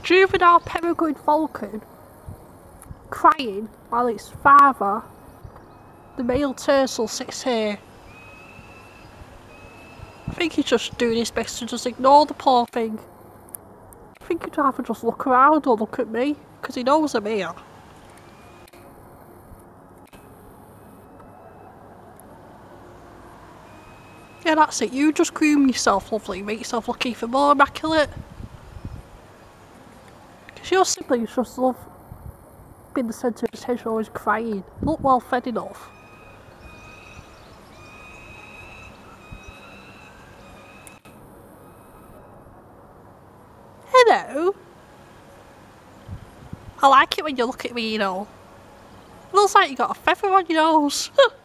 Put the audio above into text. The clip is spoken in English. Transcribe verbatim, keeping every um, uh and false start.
Juvenile Peregrine Falcon crying while its father, the male turtle, sits here. I think he's just doing his best to just ignore the poor thing. I think he'd rather just look around or look at me, because he knows I'm here. Yeah, that's it. You just groom yourself, lovely. Make yourself look even more immaculate. Because your siblings just love being the centre of attention, always crying. Look well fed enough. Hello. I like it when you look at me, you know. It looks like you got a feather on your nose.